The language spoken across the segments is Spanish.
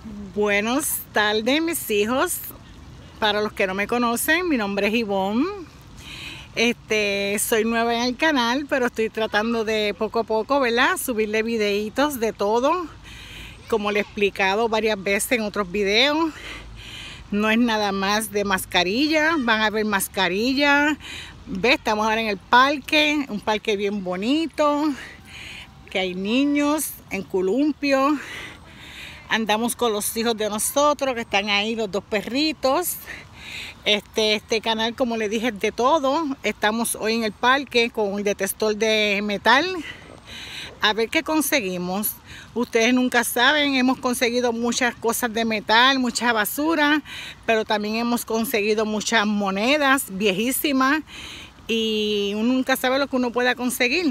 Buenas tardes, mis hijos. Para los que no me conocen, mi nombre es Ivonne. Soy nueva en el canal, pero estoy tratando de poco a poco, ¿verdad? Subirle videitos de todo. Como le he explicado varias veces en otros videos, no es nada más de mascarilla. Van a ver mascarilla. ¿Ves? Estamos ahora en el parque, un parque bien bonito, que hay niños en columpio. Andamos con los hijos de nosotros, que están ahí, los dos perritos. Este canal, como le dije, es de todo. Estamos hoy en el parque con el detector de metal. A ver qué conseguimos. Ustedes nunca saben, hemos conseguido muchas cosas de metal, mucha basura, pero también hemos conseguido muchas monedas viejísimas. Y uno nunca sabe lo que uno pueda conseguir.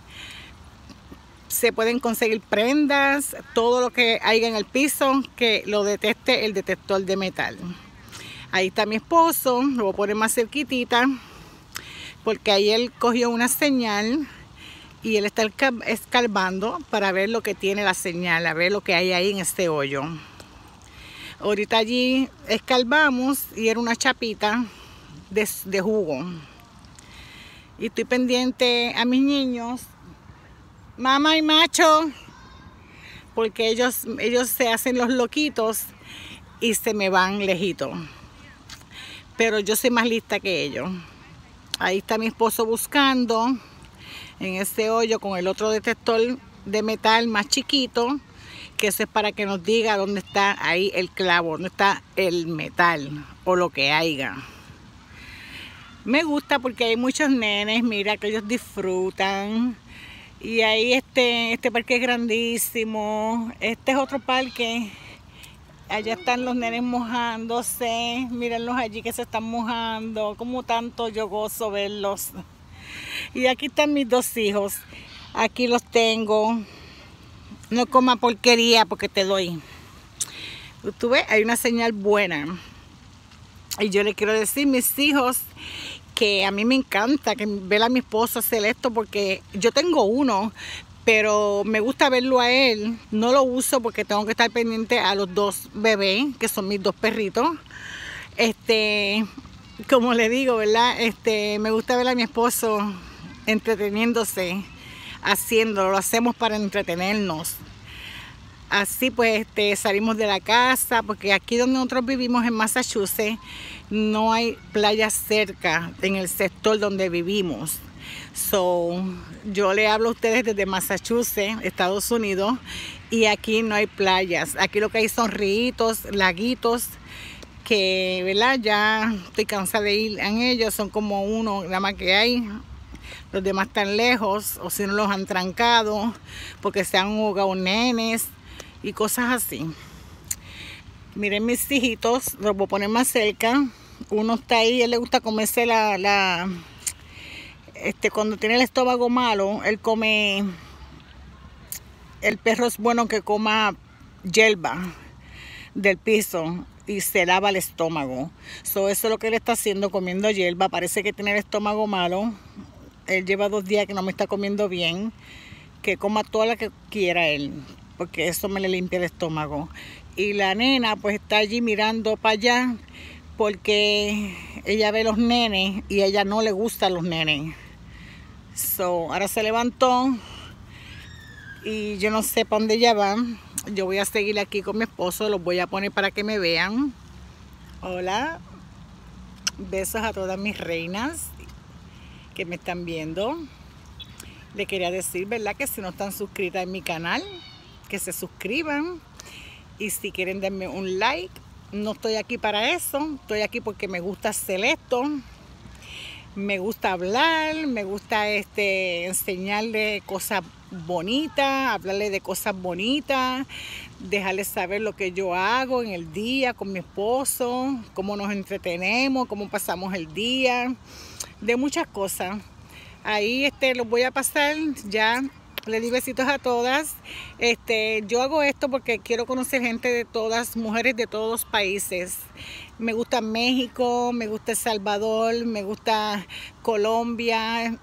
Se pueden conseguir prendas, todo lo que haya en el piso que lo detecte el detector de metal. Ahí está mi esposo, lo voy a poner más cerquitita, porque ahí él cogió una señal y él está escarbando para ver lo que tiene la señal, a ver lo que hay ahí en este hoyo. Ahorita allí escarbamos y era una chapita de jugo. Y estoy pendiente a mis niños, mamá y macho, porque ellos se hacen los loquitos y se me van lejitos. Pero yo soy más lista que ellos. Ahí está mi esposo buscando en ese hoyo con el otro detector de metal más chiquito, que eso es para que nos diga dónde está ahí el clavo, dónde está el metal o lo que haya. Me gusta porque hay muchos nenes, mira, que ellos disfrutan. Y ahí este parque es grandísimo. Este es otro parque. Allá están los nenes mojándose. Mírenlos allí que se están mojando. Como tanto yo gozo verlos. Y aquí están mis dos hijos. Aquí los tengo. No coma porquería porque te doy. Tú ves, hay una señal buena. Y yo le quiero decir, mis hijos, que a mí me encanta que ver a mi esposo hacer esto, porque yo tengo uno, pero me gusta verlo a él. No lo uso porque tengo que estar pendiente a los dos bebés, que son mis dos perritos. Como le digo, ¿verdad? Me gusta ver a mi esposo entreteniéndose, haciéndolo. Lo hacemos para entretenernos. Así pues salimos de la casa, porque aquí donde nosotros vivimos en Massachusetts no hay playa cerca en el sector donde vivimos. Yo le hablo a ustedes desde Massachusetts, Estados Unidos, y aquí no hay playas. Aquí lo que hay son ríos, laguitos, que, ¿verdad? Ya estoy cansada de ir en ellos. Son como uno nada más que hay. Los demás están lejos, o si no los han trancado porque se han ahogado nenes y cosas así. Miren mis hijitos, los voy a poner más cerca. Uno está ahí, él le gusta comerse cuando tiene el estómago malo, él come. El perro es bueno que coma hierba del piso y se lava el estómago. Eso es lo que él está haciendo, comiendo hierba. Parece que tiene el estómago malo. Él lleva 2 días que no me está comiendo bien. Que coma toda la que quiera él, porque eso me le limpia el estómago. Y la nena pues está allí mirando para allá, porque ella ve los nenes y a ella no le gustan los nenes. Ahora se levantó y yo no sé para dónde ella va. Yo voy a seguir aquí con mi esposo, los voy a poner para que me vean. Hola, besos a todas mis reinas que me están viendo. Le quería decir, ¿verdad?, que si no están suscritas en mi canal, que se suscriban. Y si quieren darme un like, no estoy aquí para eso. Estoy aquí porque me gusta hacer esto. Me gusta hablar, me gusta enseñarle cosas bonitas, hablarle de cosas bonitas, dejarles saber lo que yo hago en el día con mi esposo, cómo nos entretenemos, cómo pasamos el día, de muchas cosas. Ahí los voy a pasar ya. Le di besitos a todas. Yo hago esto porque quiero conocer gente de todas, mujeres de todos los países. Me gusta México, me gusta El Salvador, me gusta Colombia,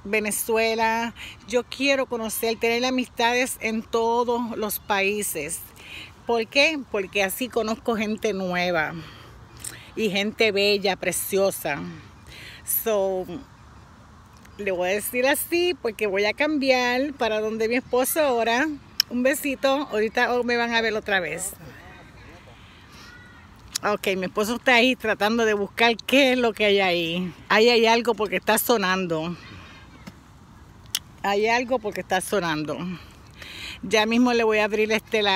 Venezuela. Yo quiero conocer, tener amistades en todos los países. ¿Por qué? Porque así conozco gente nueva y gente bella, preciosa. So, le voy a decir así porque voy a cambiar para donde mi esposo ahora. Un besito, ahorita me van a ver otra vez. Ok, mi esposo está ahí tratando de buscar qué es lo que hay ahí. Ahí hay algo porque está sonando. Hay algo porque está sonando. Ya mismo le voy a abrir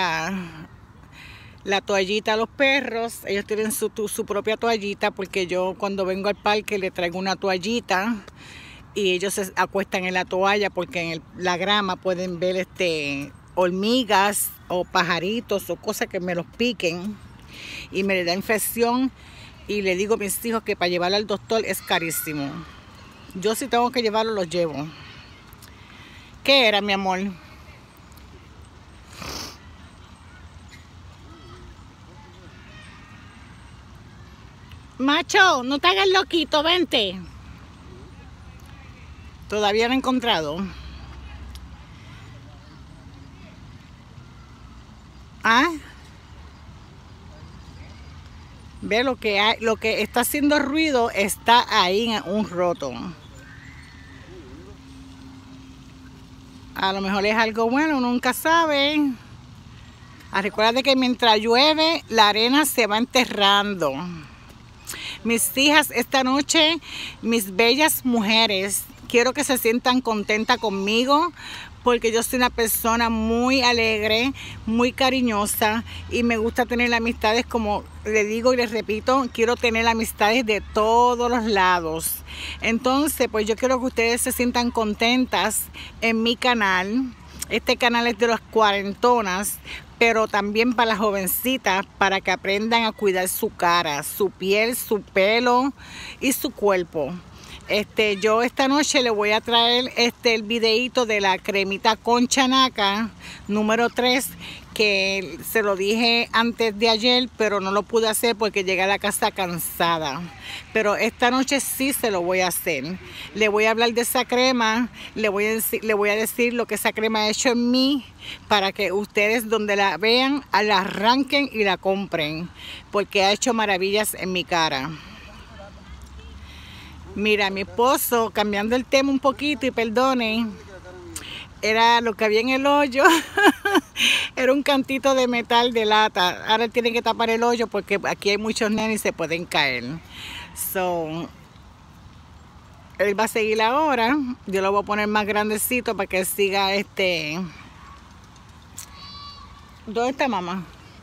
la toallita a los perros. Ellos tienen su propia toallita porque yo cuando vengo al parque le traigo una toallita y ellos se acuestan en la toalla porque en la grama pueden ver hormigas o pajaritos o cosas que me los piquen y me le da infección. Y le digo a mis hijos que para llevarlo al doctor es carísimo. Yo si tengo que llevarlo, los llevo. ¿Qué era, mi amor? Macho, no te hagas loquito, vente. Todavía no he encontrado. ¿Ah? Ve lo que hay, lo que está haciendo ruido está ahí en un roto. A lo mejor es algo bueno, uno nunca sabe. Recuerda que mientras llueve, la arena se va enterrando. Mis hijas esta noche, mis bellas mujeres, quiero que se sientan contentas conmigo porque yo soy una persona muy alegre, muy cariñosa y me gusta tener amistades, como le digo y les repito, quiero tener amistades de todos los lados. Entonces, pues yo quiero que ustedes se sientan contentas en mi canal. Este canal es de las cuarentonas, pero también para las jovencitas, para que aprendan a cuidar su cara, su piel, su pelo y su cuerpo. Yo esta noche le voy a traer el videito de la cremita Concha Naca número 3, que se lo dije antes de ayer, pero no lo pude hacer porque llegué a la casa cansada. Pero esta noche sí se lo voy a hacer. Le voy a hablar de esa crema, le voy a decir lo que esa crema ha hecho en mí, para que ustedes donde la vean, la arranquen y la compren, porque ha hecho maravillas en mi cara. Mira, mi esposo, cambiando el tema un poquito y perdonen, era lo que había en el hoyo. Era un cantito de metal de lata. Ahora tienen que tapar el hoyo porque aquí hay muchos nenes y se pueden caer. So, él va a seguir ahora. Yo lo voy a poner más grandecito para que siga ¿Dónde está mamá?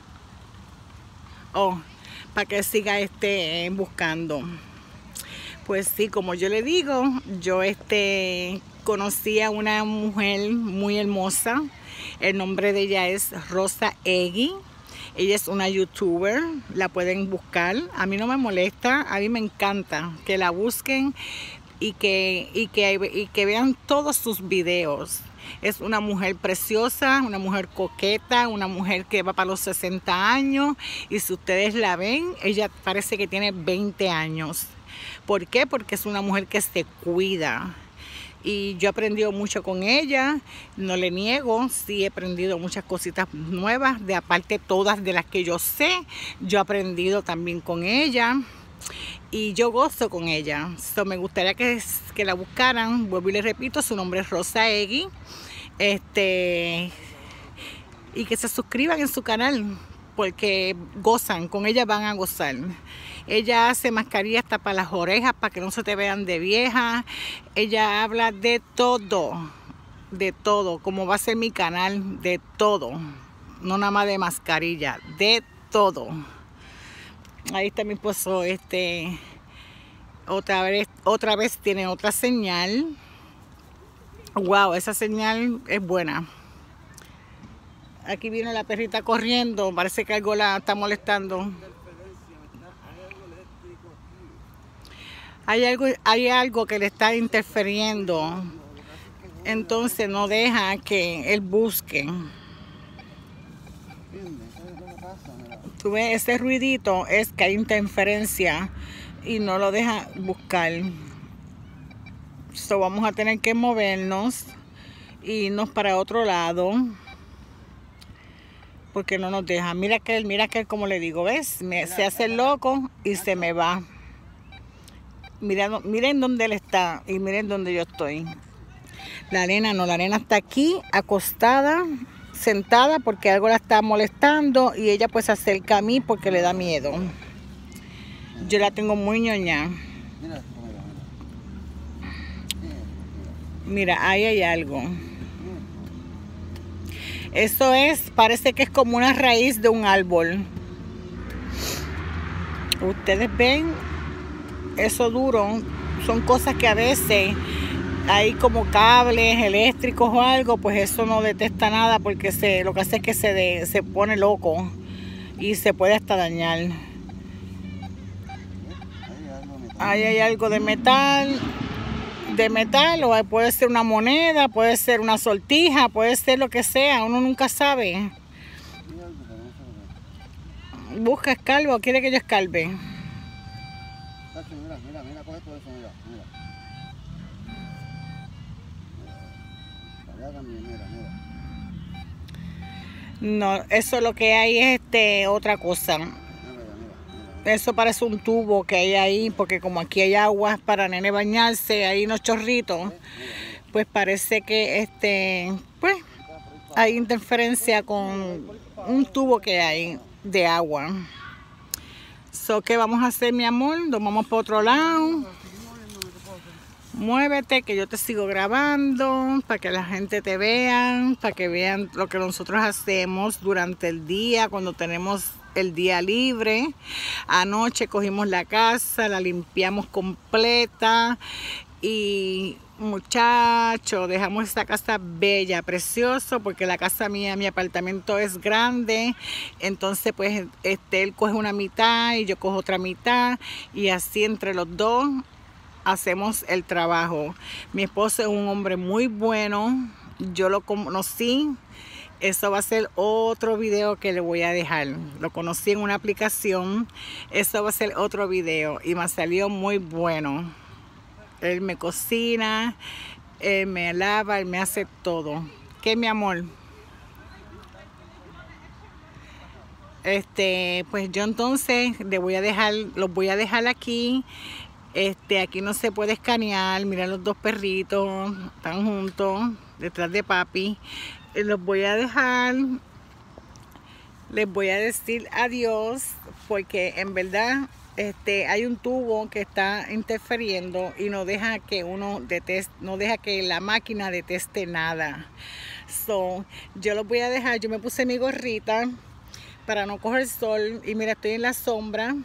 Oh, para que siga buscando. Pues sí, como yo le digo, yo conocí a una mujer muy hermosa. El nombre de ella es Rosa Egui. Ella es una youtuber, la pueden buscar. A mí no me molesta, a mí me encanta que la busquen y que vean todos sus videos. Es una mujer preciosa, una mujer coqueta, una mujer que va para los 60 años. Y si ustedes la ven, ella parece que tiene 20 años. ¿Por qué? Porque es una mujer que se cuida. Y yo he aprendido mucho con ella, no le niego, sí he aprendido muchas cositas nuevas, de aparte todas de las que yo sé, yo he aprendido también con ella. Y yo gozo con ella. So, me gustaría que la buscaran. Vuelvo y les repito, su nombre es Rosa Egui. Y que se suscriban en su canal, porque gozan, con ella van a gozar. Ella hace mascarilla hasta para las orejas, para que no se te vean de vieja. Ella habla de todo, como va a ser mi canal, de todo. No nada más de mascarilla, de todo. Ahí está mi esposo, otra vez tiene otra señal. Wow, esa señal es buena. Aquí viene la perrita corriendo, parece que algo la está molestando. Hay algo que le está interfiriendo, entonces no deja que él busque. Tú ves, ese ruidito es que hay interferencia y no lo deja buscar. So, vamos a tener que movernos e irnos para otro lado. porque no nos deja. Mira que él, como le digo, ¿ves? Se hace el loco y se me va. Miren dónde él está y miren dónde yo estoy. La nena no, la nena está aquí acostada, sentada porque algo la está molestando y ella pues se acerca a mí porque le da miedo. Yo la tengo muy ñoña. Mira, ahí hay algo. Eso parece que es como una raíz de un árbol. Ustedes ven eso duro. Son cosas que a veces hay como cables eléctricos o algo, pues eso no detecta nada porque lo que hace es que se pone loco y se puede hasta dañar. Ahí hay algo de metal. O puede ser una moneda, puede ser una sortija, puede ser lo que sea, uno nunca sabe. Busca, escarba, o quiere que yo escarbe. Mira, coge todo eso, mira. Allá también, mira. No, eso lo que hay es otra cosa. Eso parece un tubo que hay ahí, porque como aquí hay agua para nene bañarse, hay unos chorritos, pues parece que pues hay interferencia con un tubo que hay de agua. ¿Qué vamos a hacer, mi amor? Nos vamos para otro lado. Muévete que yo te sigo grabando para que la gente te vea, para que vean lo que nosotros hacemos durante el día cuando tenemos el día libre. Anoche cogimos la casa, la limpiamos completa y muchachos, dejamos esta casa bella, precioso, porque la casa mía, mi apartamento es grande, entonces pues él coge una mitad y yo cojo otra mitad y así entre los dos hacemos el trabajo. Mi esposo es un hombre muy bueno, yo lo conocí. Eso va a ser otro video que le voy a dejar. Lo conocí en una aplicación. Eso va a ser otro video y me salió muy bueno. Él me cocina, él me lava, él me hace todo. ¿Qué, mi amor? Pues yo entonces los voy a dejar aquí. Aquí no se puede escanear. Mira, los dos perritos están juntos detrás de papi. Los voy a dejar. Les voy a decir adiós porque en verdad hay un tubo que está interfiriendo y no deja que no deja que la máquina detecte nada. Yo los voy a dejar. Yo me puse mi gorrita para no coger sol y mira, estoy en la sombra.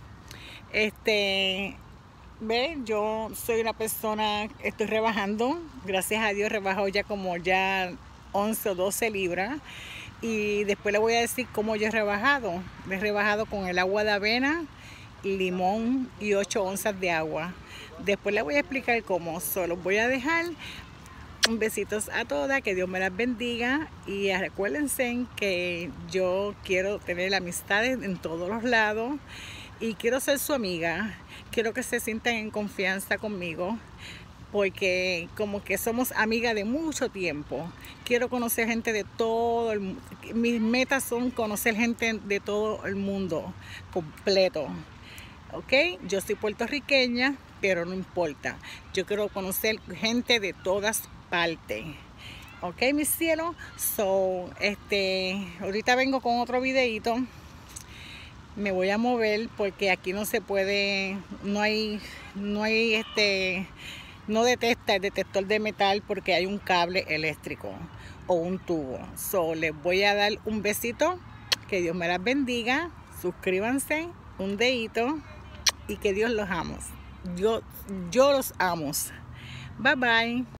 Ve, yo soy una persona, estoy rebajando, gracias a Dios he rebajado ya como 11 o 12 libras y después le voy a decir cómo yo he rebajado. He rebajado con el agua de avena, limón y 8 onzas de agua. Después le voy a explicar cómo. Solo voy a dejar besitos a todas, que Dios me las bendiga y recuérdense que yo quiero tener amistades en todos los lados y quiero ser su amiga. Quiero que se sientan en confianza conmigo porque como que somos amigas de mucho tiempo. Quiero conocer gente de todo el mundo. Mis metas son conocer gente de todo el mundo completo. ¿Ok? Yo soy puertorriqueña, pero no importa. Yo quiero conocer gente de todas partes. ¿Ok, mis cielos? Ahorita vengo con otro videito. Me voy a mover porque aquí no se puede, no detecta el detector de metal porque hay un cable eléctrico o un tubo. Les voy a dar un besito, que Dios me las bendiga, suscríbanse, un dedito y que Dios los ame. Yo los amo. Bye bye.